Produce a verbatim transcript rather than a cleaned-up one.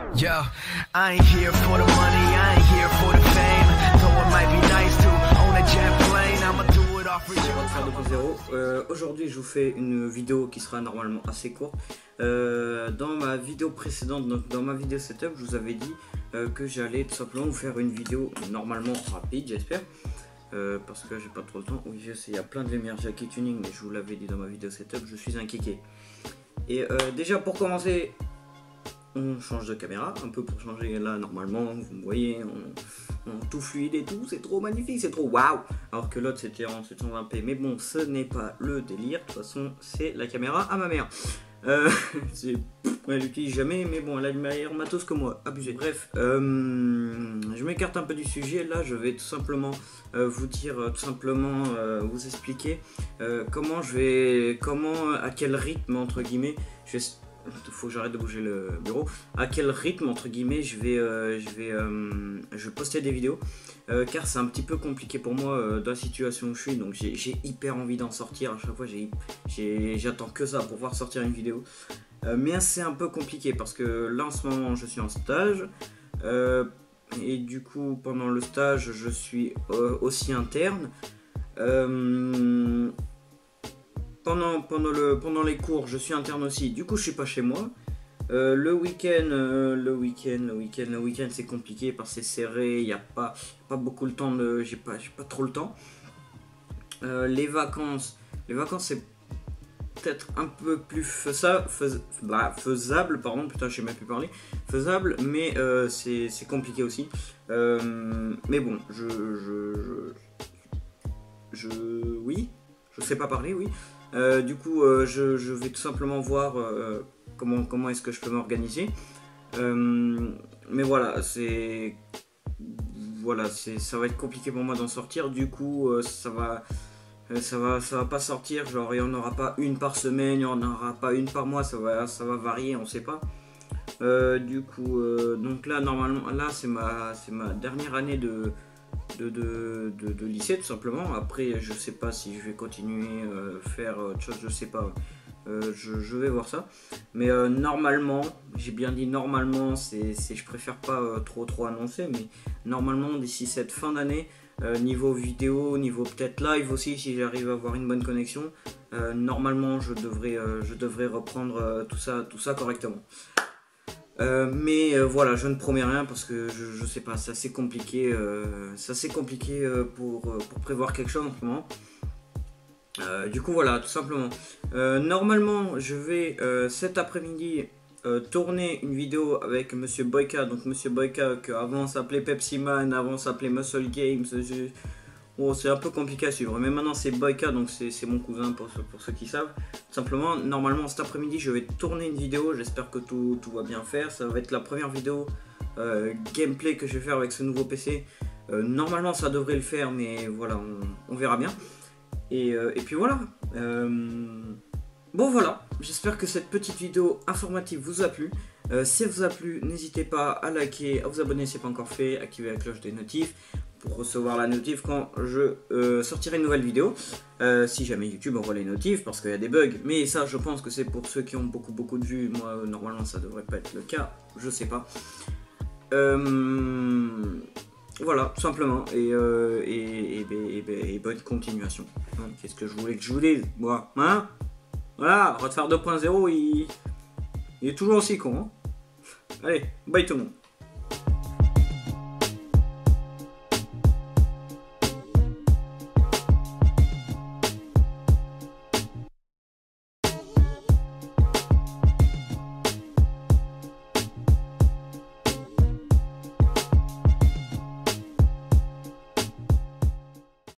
Yo, I ain't here for the money, I ain't here for the fame. Though it might be nice to own a jet plane, I'ma do it all for you. Euh, Aujourd'hui, je vous fais une vidéo qui sera normalement assez courte. Euh, dans ma vidéo précédente, donc dans ma vidéo setup, je vous avais dit euh, que j'allais tout simplement vous faire une vidéo normalement rapide, j'espère. Euh, parce que j'ai pas trop le temps. Oui, je sais, il y a plein de lumière jacket tuning, mais je vous l'avais dit dans ma vidéo setup, je suis un kéké. Et euh, déjà pour commencer, on change de caméra, un peu pour changer. Là, normalement, vous me voyez, on, on tout fluide et tout, c'est trop magnifique, c'est trop waouh. Alors que l'autre c'était en sept cent vingt p, mais bon, ce n'est pas le délire. De toute façon, c'est la caméra à ma mère. Euh, elle l'utilise jamais, mais bon, elle a du meilleur matos que moi, abusé. Bref, euh, je m'écarte un peu du sujet. Là, je vais tout simplement euh, vous dire, euh, tout simplement euh, vous expliquer euh, comment je vais, comment, à quel rythme entre guillemets, je vais. Il faut que j'arrête de bouger le bureau. À quel rythme entre guillemets je vais, euh, je vais, euh, je vais poster des vidéos, euh, car c'est un petit peu compliqué pour moi euh, dans la situation où je suis. Donc j'ai hyper envie d'en sortir. À chaque fois, j'attends que ça pour pouvoir sortir une vidéo. Euh, mais c'est un peu compliqué parce que là en ce moment je suis en stage. Euh, et du coup pendant le stage je suis euh, aussi interne. Euh, Pendant, pendant, le, pendant les cours, je suis interne aussi, du coup je suis pas chez moi. Euh, le week-end, euh, le week-end, le week-end, le week-end c'est compliqué parce que c'est serré, il n'y a pas, pas beaucoup le temps de, j'ai pas, j'ai pas trop le temps. Euh, les vacances, les vacances c'est peut-être un peu plus faisable, fais, bah, faisable, pardon, putain je sais même plus parler, faisable, mais euh, c'est compliqué aussi. Euh, mais bon, je, je, je, je, oui, je sais pas parler, oui. Euh, du coup, euh, je, je vais tout simplement voir euh, comment, comment est-ce que je peux m'organiser. Euh, mais voilà, c'est voilà, c'est ça va être compliqué pour moi d'en sortir. Du coup, euh, ça va, euh, ça va, ça va pas sortir. Genre, il y en aura pas une par semaine, il y en aura pas une par mois. Ça va, ça va varier, on sait pas. Euh, du coup, euh, donc là, normalement, là, c'est ma, c'est ma dernière année de De, de, de, de lycée tout simplement. Après je sais pas si je vais continuer euh, faire autre chose, je sais pas, euh, je, je vais voir ça, mais euh, normalement, j'ai bien dit normalement, c'est je préfère pas euh, trop trop annoncer, mais normalement d'ici cette fin d'année, euh, niveau vidéo, niveau peut-être live aussi, si j'arrive à avoir une bonne connexion, euh, normalement je devrais, euh, je devrais reprendre euh, tout ça, tout ça correctement. Euh, mais euh, voilà, je ne promets rien parce que je, je sais pas, c'est assez compliqué, euh, c'est assez compliqué euh, pour, euh, pour prévoir quelque chose en ce moment. Euh, du coup voilà, tout simplement. Euh, normalement, je vais euh, cet après-midi euh, tourner une vidéo avec Monsieur Boyka. Donc Monsieur Boyka, que avant s'appelait Pepsi Man, avant s'appelait Muscle Games. Bon, c'est un peu compliqué à suivre, mais maintenant c'est Boyka, donc c'est mon cousin pour, pour ceux qui savent. Tout simplement, normalement cet après-midi je vais tourner une vidéo, j'espère que tout, tout va bien faire. Ça va être la première vidéo euh, gameplay que je vais faire avec ce nouveau P C. Euh, normalement ça devrait le faire, mais voilà, on, on verra bien. Et, euh, et puis voilà. Euh, bon voilà, j'espère que cette petite vidéo informative vous a plu. Euh, si elle vous a plu, n'hésitez pas à liker, à vous abonner si ce n'est pas encore fait, activer la cloche des notifs pour recevoir la notif quand je euh, sortirai une nouvelle vidéo. Euh, si jamais YouTube envoie les notifs parce qu'il y a des bugs, mais ça je pense que c'est pour ceux qui ont beaucoup beaucoup de vues. Moi euh, normalement ça devrait pas être le cas, je sais pas. Euh, voilà, tout simplement, et, euh, et, et, et, et, et bonne continuation. Hein, qu'est-ce que je voulais que je vous dise, moi, hein? Voilà, Roadfire deux point zéro, il, il est toujours aussi con. Hein. Allez, bye tout le monde.